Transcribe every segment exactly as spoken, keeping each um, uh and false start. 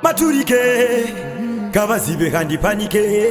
maturike kavazibe kandi panike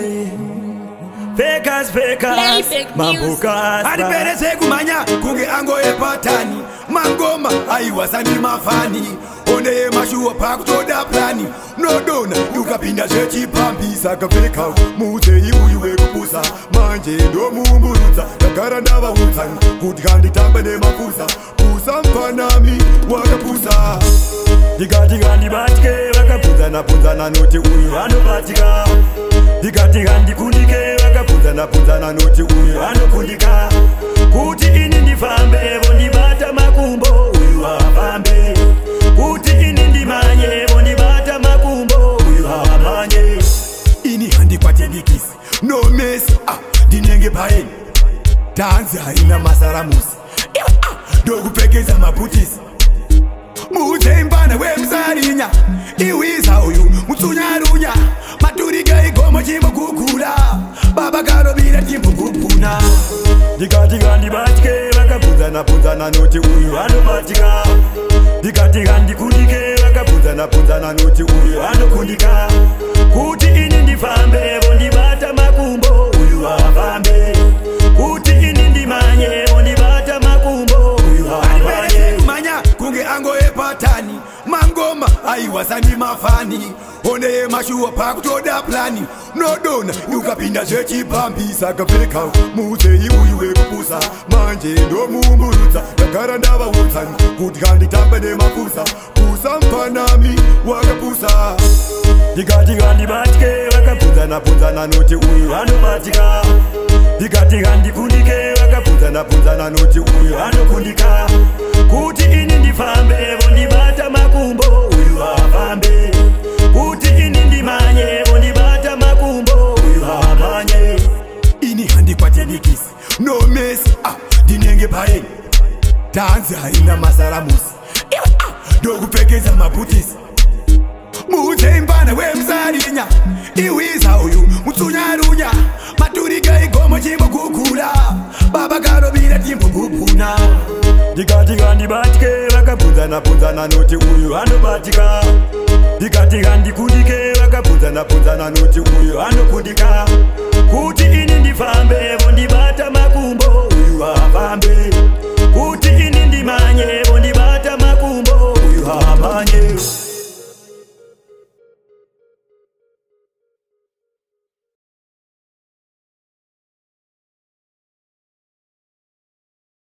Vegas Vegas mambukas Adi perese kumanya kunge ango e patani Mangoma aiwasani mafani One ye mashuwa paku toda plani No dona yuka pinda shechi pampisa Kafeka muze iuiwe kupusa Manje ndo mumburuza Kakara ndava utani Kutikandi tambene mafusa Pusa mpanami wakapusa Digati gandi batike wakapuza na punza na noti uyu ano batika Digati gandi kundike wakapuza na punza na noti uyu ano kundika Kuti ini ndifambe bondi bata makumbo uyu hapambe Kuti ini ndimanye bondi bata makumbo uyu hapamanye Ini handi kwa tendikisi No mess ah dinenge paeni Tanzi haina masaramusi ah, Dogu pekeza maputisi Muze mbana we mzarinya Iwiza uyu mutsunyarunya Maturiga igomo chimbo kukula Baba garo bila chimbo kupuna Digati gandi batike wakapuza na punza na noti uyu ano batika Digati gandi kundike wakapuza na punza na noti uyu ano kundika Kuti ini ndifambe bondi bata makumbo uyu hapambe Kuti ini ndimanye bondi bata makumbo uyu hapambe Kumanya kunge ango e patani Mangoma aiwasani mafani One ye mashuwa paku toda plani No dona yuka pinda shechi pampisa Kafeka muze iuiwe kupusa Manje ndo mumburuza Kakara ndava utani Kutikandi tambene mafusa Pusa mpanami wakapusa Digati gandi batike wakapuza na punza na noti uyu ano batika Digati gandi kundike wakapuza na punza na noti uyu ano kundika Kuti ini ndifambe bondi bata makumbo uyu hapambe Kuti ini ndimanye bondi bata makumbo uyu hapamanye Ini handi kwa tendikisi No mess ah dinenge paeni Tanzi haina masaramusi ah, Dogu pekeza maputisi Muze mbana we mzarinya Iwiza uyu mutsunyarunya Maturiga igomo chimbo kukula Baba garo bila chimbo kupuna Digati gandi batike wakapuza na punza na noti uyu ano batika Digati gandi kundike wakapuza na punza na noti uyu ano kundika Kuti ini ndifambe bondi bata makumbo uyu hapambe Kuti